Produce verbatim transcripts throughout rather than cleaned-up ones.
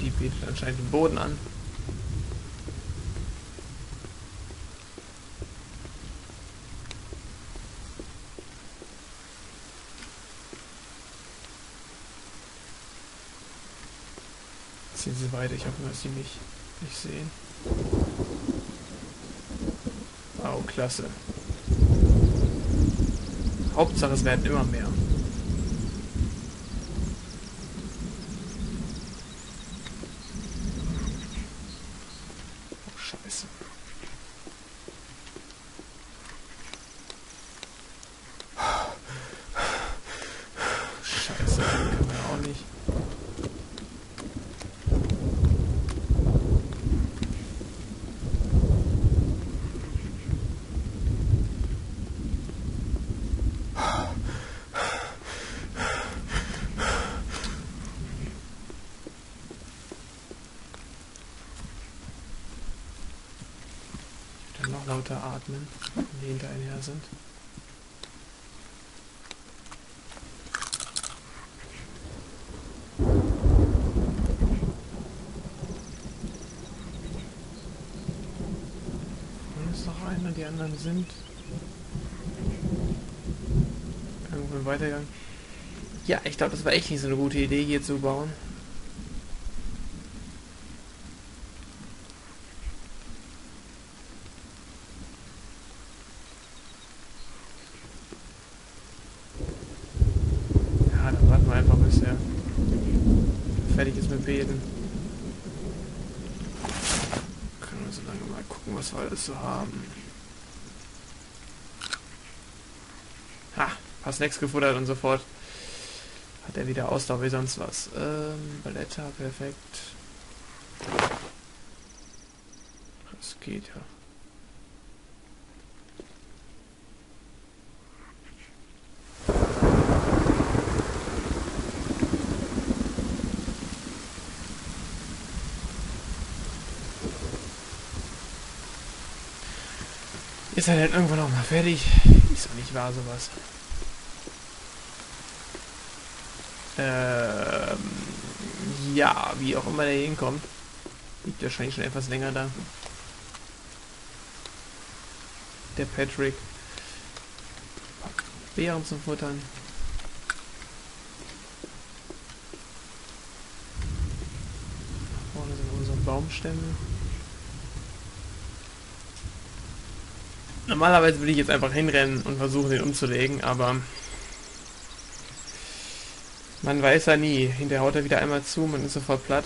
die bietet anscheinend den Boden an. Ziehen sie weiter, ich hoffe, dass sie mich nicht sehen. Oh, klasse. Hauptsache, es werden immer mehr. Oh, scheiße. Scheiße, kann man auch nicht. Noch lauter atmen, wenn die hinter einem her sind. Hier ist noch einer, die anderen sind irgendwo im Weitergang. Ja, ich glaube, das war echt nicht so eine gute Idee, hier zu bauen. Warten wir einfach, bis er fertig ist mit Beten. Können wir so lange mal gucken, was wir alles so haben. Ha, paar Snacks gefuttert und sofort hat er wieder Ausdauer wie sonst was. Ähm, Blätter, perfekt. Das geht ja. Ist er denn irgendwann auch mal fertig? Ist doch nicht wahr, sowas. Ähm, ja, wie auch immer der hier hinkommt. Liegt wahrscheinlich schon etwas länger da. Der Patrick. Beeren zum Futtern. Vorne sind unsere Baumstämme. Normalerweise würde ich jetzt einfach hinrennen und versuchen, den umzulegen, aber man weiß ja nie. Hinterher haut er wieder einmal zu, man ist sofort platt.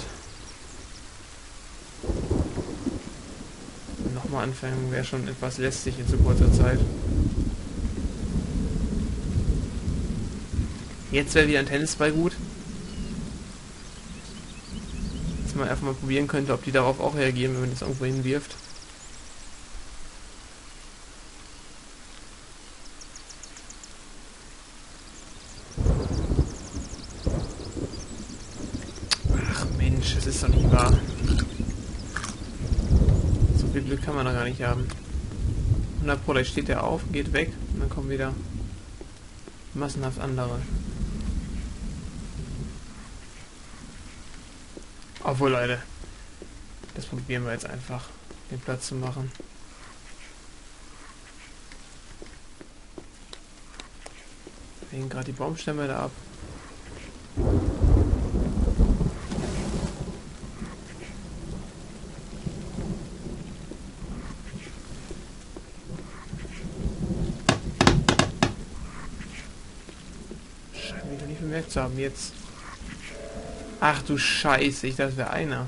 Nochmal anfangen wäre schon etwas lästig in so kurzer Zeit. Jetzt wäre wieder ein Tennisball gut. Dass man einfach mal probieren könnte, ob die darauf auch reagieren, wenn man das irgendwo hinwirft. Das ist doch nicht wahr. So viel Glück kann man da gar nicht haben. hundert Pro, da steht der auf, geht weg und dann kommen wieder massenhaft andere. Obwohl, Leute, das probieren wir jetzt einfach, den Platz zu machen. Wir hängen gerade die Baumstämme da ab. Bemerkt zu haben jetzt. Ach du Scheiße, ich dachte, das wäre einer.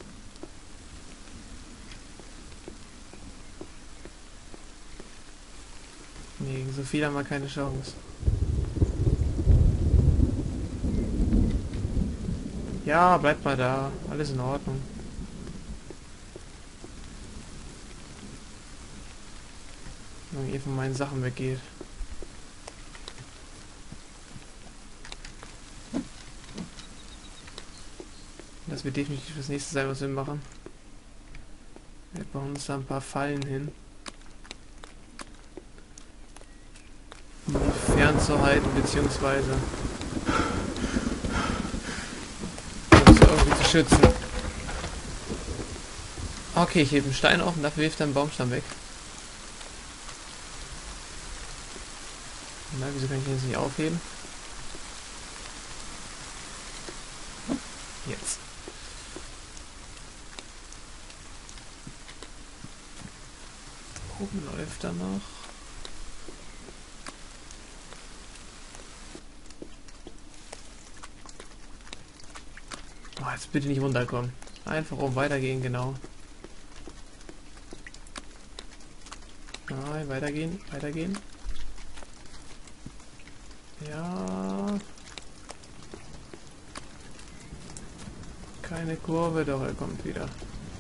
Nee, gegen so viel haben wir keine Chance. Ja, bleibt mal da. Alles in Ordnung. Wenn ihr von meinen Sachen weggeht. Das wird definitiv das nächste sein, was wir machen. Wir bauen uns da ein paar Fallen hin. Um die fernzuhalten, beziehungsweise uns irgendwie zu schützen. Okay, ich hebe einen Stein auf und dafür wirft er einen Baumstamm weg. Na, wieso kann ich den jetzt nicht aufheben? Jetzt. Oben läuft er noch. Oh, jetzt bitte nicht runterkommen. Einfach oben weitergehen, genau. Nein, weitergehen, weitergehen. Ja. Keine Kurve, doch er kommt wieder.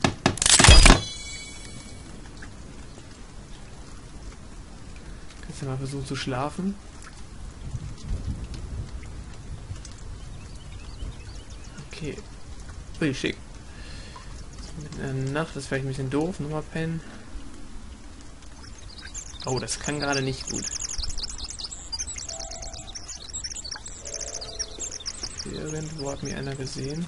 Kannst du mal versuchen zu schlafen? Okay. Ui, schick. Mitten in der Nacht ist vielleicht ein bisschen doof. Nochmal pennen. Oh, das kann gerade nicht gut. Irgendwo hat mich einer gesehen.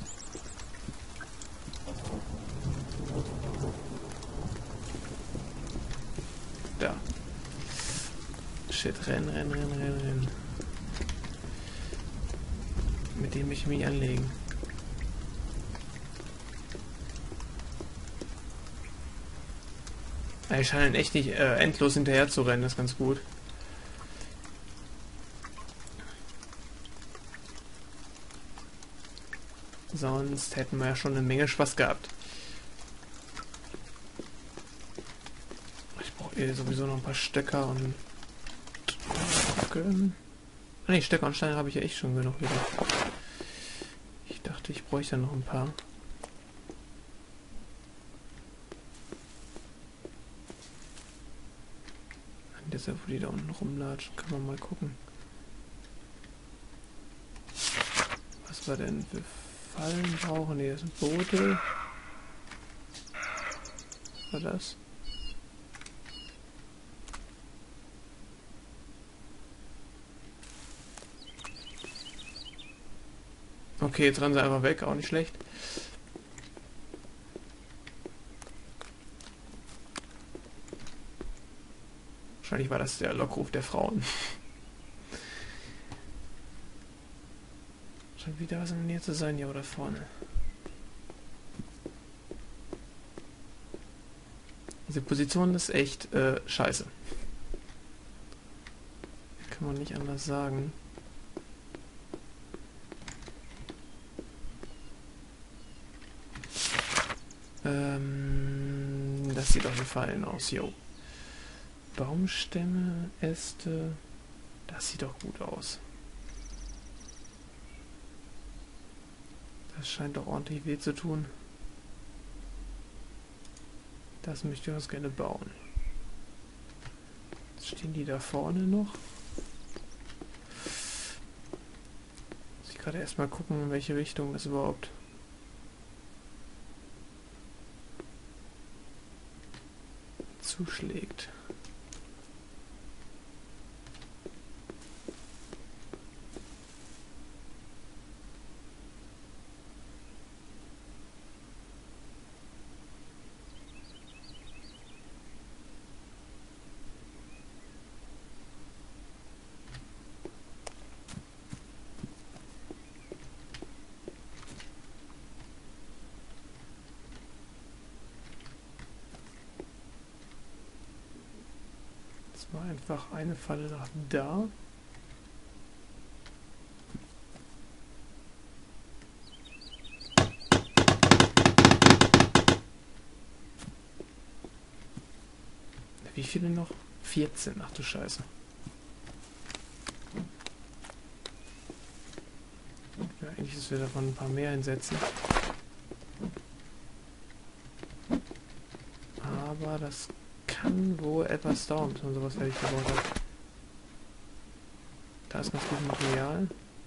Da. Shit, rennen, rennen, rennen, rennen, rennen. Mit dem möchte ich mich anlegen. Ich scheine echt nicht äh, endlos hinterher zu rennen, das ist ganz gut. Sonst hätten wir ja schon eine Menge Spaß gehabt. Ich brauche eh sowieso noch ein paar Stöcker und... Ah ne, Stöcker und Steine habe ich ja echt schon genug wieder. Ich dachte, ich bräuchte noch ein paar. Deshalb, wo die da unten rumlatschen, kann man mal gucken. Was wir denn für Fallen brauchen? Ne, das sind Boote. Was war das? Okay, jetzt rennen sie einfach weg, auch nicht schlecht. Wahrscheinlich war das der Lockruf der Frauen. Scheint wieder was in der Nähe zu sein, hier oder vorne. Diese Position ist echt äh, scheiße. Kann man nicht anders sagen. Ähm, das sieht doch wie Fallen aus, yo. Baumstämme, Äste, das sieht doch gut aus. Das scheint doch ordentlich weh zu tun. Das möchte ich uns gerne bauen. Jetzt stehen die da vorne noch. Muss ich gerade erstmal gucken, in welche Richtung das überhaupt zuschlägt. War einfach eine Falle nach da. Wie viele noch? vierzehn, ach du Scheiße. Ja, eigentlich ist wir davon ein paar mehr hinsetzen. Aber das kann wohl etwas dauern, bis man sowas fertig gebaut hat. Da ist ganz gut Material.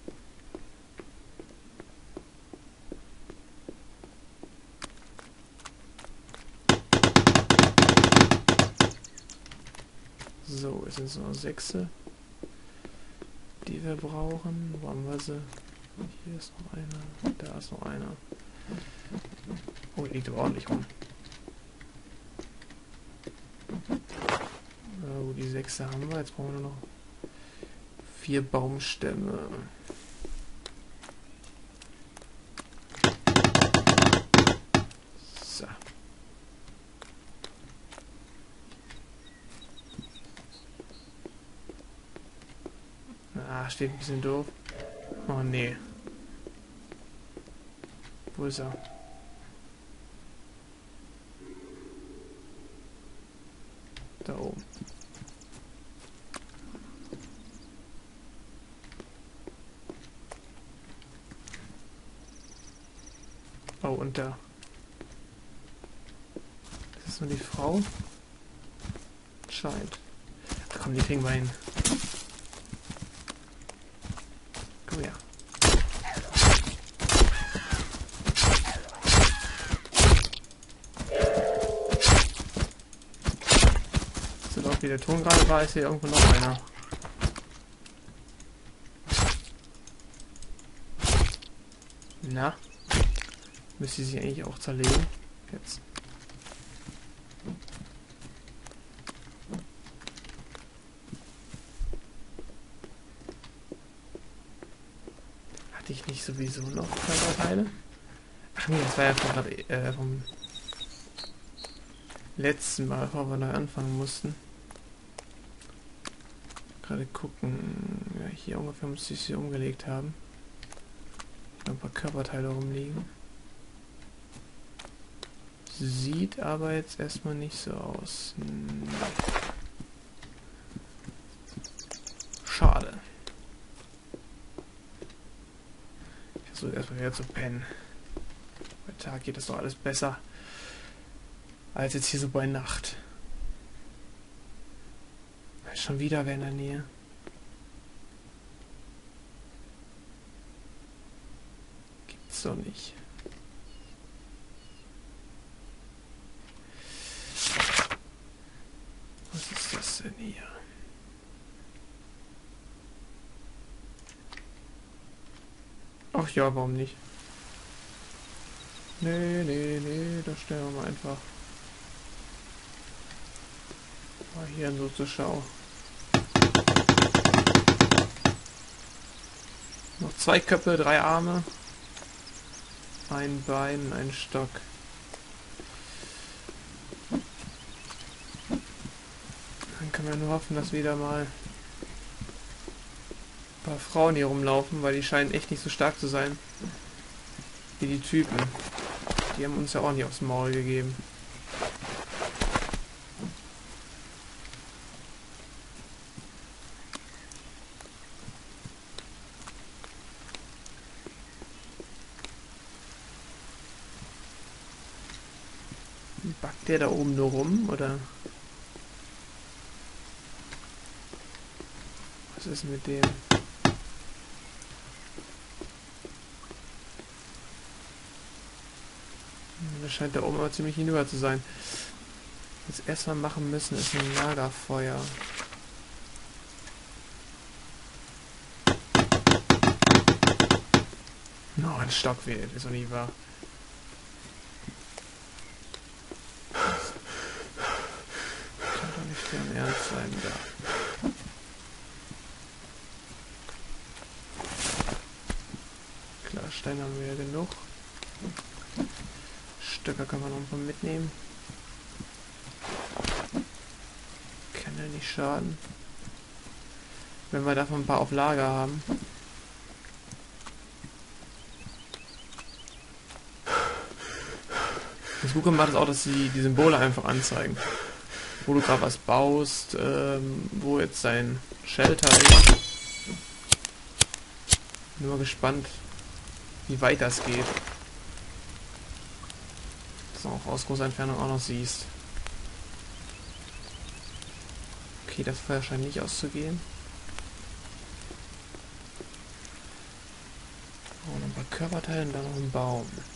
So, es sind nur sechs, die wir brauchen. Wo haben wir sie? Hier ist noch einer, da ist noch einer. Oh, liegt aber ordentlich rum. Oh, die sechse haben wir. Jetzt brauchen wir nur noch vier Baumstämme. So. Ah, steht ein bisschen doof. Oh nee. Wo ist er? Da oben. Oh, und da. Das ist nur die Frau. Scheint. Ach komm, die kriegen wir hin. Komm her. So laut wie der Ton gerade war, ist hier irgendwo noch einer. Na? Müsste sie eigentlich auch zerlegen. Jetzt. Hatte ich nicht sowieso noch Körperteile? Ach nee, das war ja vom, äh, vom letzten Mal, bevor wir neu anfangen mussten. Gerade gucken. Ja, hier ungefähr müsste ich sie umgelegt haben. Ein paar Körperteile rumliegen. Sieht aber jetzt erstmal nicht so aus. Hm. Schade. Ich versuche erstmal wieder zu pennen. Bei Tag geht das doch alles besser als jetzt hier so bei Nacht. Schon wieder wer in der Nähe. Gibt's doch nicht. Was ist das denn hier? Ach ja, warum nicht? Nee, nee, nee, das stellen wir mal einfach mal hier so zur Schau. Noch zwei Köpfe, drei Arme, ein Bein, ein Stock. Dann können wir nur hoffen, dass wieder mal ein paar Frauen hier rumlaufen, weil die scheinen echt nicht so stark zu sein wie die Typen. Die haben uns ja auch nicht aufs Maul gegeben. Backt der da oben nur rum, oder? Was ist mit dem? Das scheint da oben aber ziemlich hinüber zu sein. Was wir erstmal machen müssen, ist ein Lagerfeuer. No, ein Stock wählt, ist doch nicht wahr. Kann doch nicht deren Ernst sein, da. Klar, Stein haben wir ja genug. Stöcker können wir noch mal mitnehmen. Kann ja nicht schaden. Wenn wir davon ein paar auf Lager haben. Das Gute macht es auch, dass sie die Symbole einfach anzeigen. Wo du gerade was baust, ähm, wo jetzt dein Shelter ist. Bin nur gespannt, wie weit das geht. Dass du auch aus großer Entfernung auch noch siehst. Okay, das Feuer scheint nicht auszugehen. Oh, noch ein paar Körperteile und dann noch ein Baum.